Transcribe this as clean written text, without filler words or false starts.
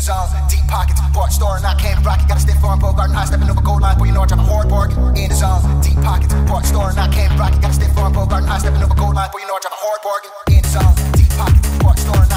zone, deep pockets, bought store and I can't rock it. Got a stiff arm, Bogart and high stepping over goal line, boy, you know I drive a hard bargain. In the zone, deep pockets, bought store and I can't rock it. Got a stiff arm, Bogart and high stepping over goal line, boy, you know I drive a hard bargain. In the zone, deep pockets, bought store.